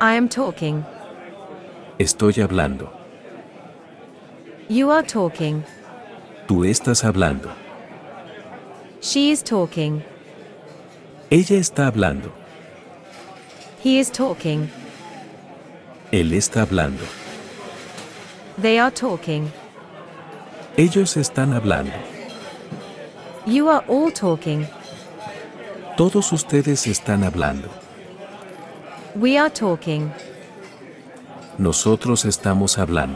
I am talking. Estoy hablando. You are talking. Tú estás hablando. She is talking. Ella está hablando. He is talking. Él está hablando. They are talking. Ellos están hablando. You are all talking. Todos ustedes están hablando. We are talking. Nosotros estamos hablando.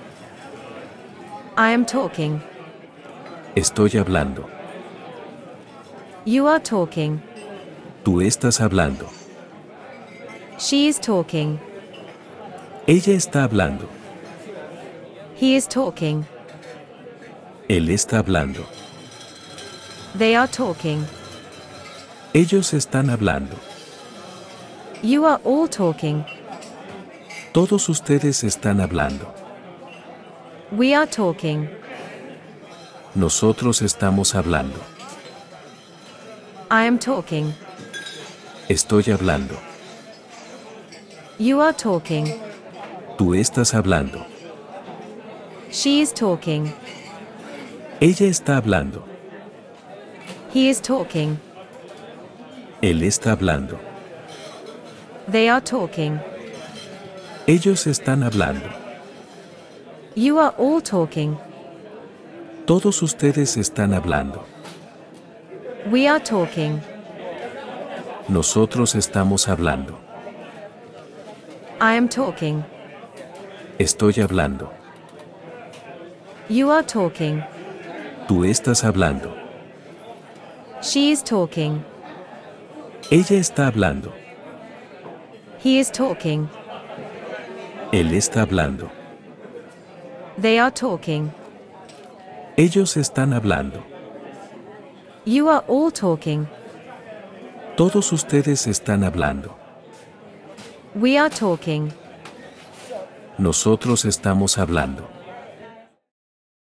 I am talking. Estoy hablando. You are talking. Tú estás hablando. She is talking. Ella está hablando. He is talking. Él está hablando. They are talking. Ellos están hablando. You are all talking. Todos ustedes están hablando. We are talking. Nosotros estamos hablando. I am talking. Estoy hablando. You are talking. Tú estás hablando. She is talking. Ella está hablando. He is talking. Él está hablando. They are talking. Ellos están hablando. You are all talking. Todos ustedes están hablando. We are talking. Nosotros estamos hablando. I am talking. Estoy hablando. You are talking. Tú estás hablando. She is talking. Ella está hablando. He is talking. Él está hablando. They are talking. Ellos están hablando. You are all talking. Todos ustedes están hablando. We are talking. Nosotros estamos hablando.